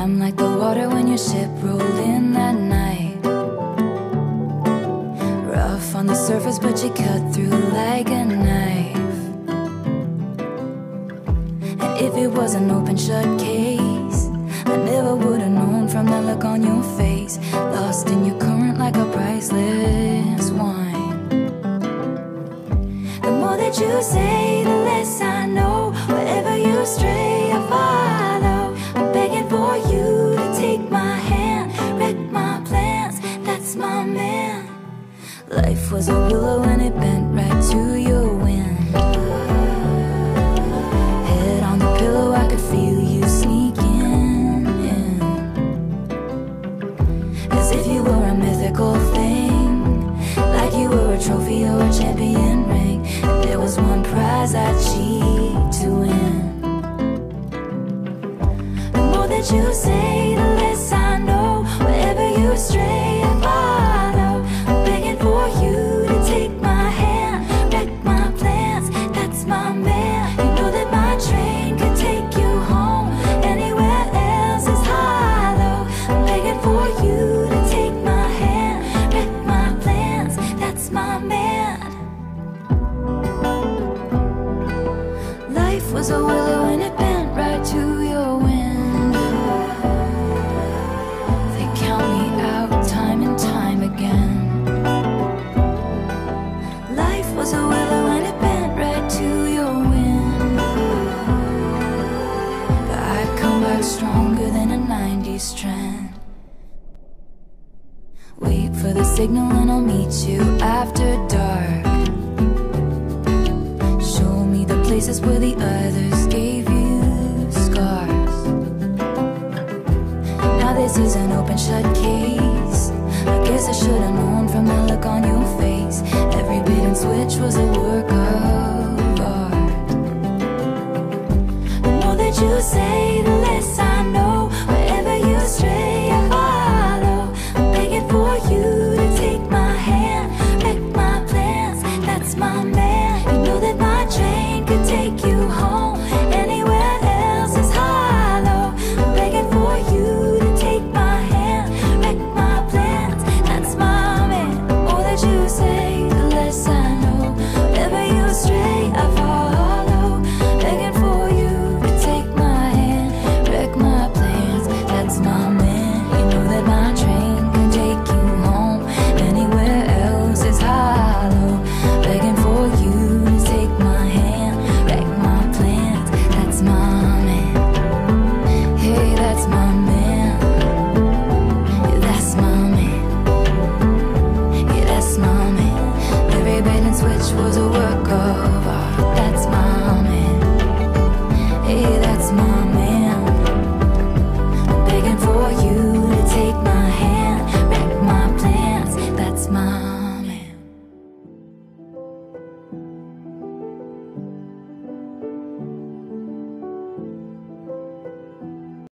I'm like the water when your ship rolled in that night. Rough on the surface, but you cut through like a knife. And if it was an open shut case, I never would've known from the look on your face. Lost in your current like a priceless wine. The more that you say, the less I know. Wherever you stray, I follow. I'm begging for you to take my hand, wreck my plans, that's my man. Life was a willow and it bent right to your wind. Head on the pillow, I could feel you sneaking in, as if you were a mythical thing, like you were a trophy or a champion ring. And there was one prize I'd cheat to win. The more that you say, the less I know. Wherever you stray, I follow. I'm begging for you to take my hand, wreck my plans, that's my man. You know that my train could take you home, anywhere else is hollow. I'm begging for you to take my hand, wreck my plans, that's my man. Life was a willow and it bent right to your wind. They count me out time and time again. Life was a willow and it bent right to your wind. But I'd come back stronger than a 90s trend. Wait for the signal and I'll meet you after dark. Show me the places where the others gave you scars. Now this is an open shut case. I guess I should've known from the look on your face. Every bait and switch was a work of art. The more that you say,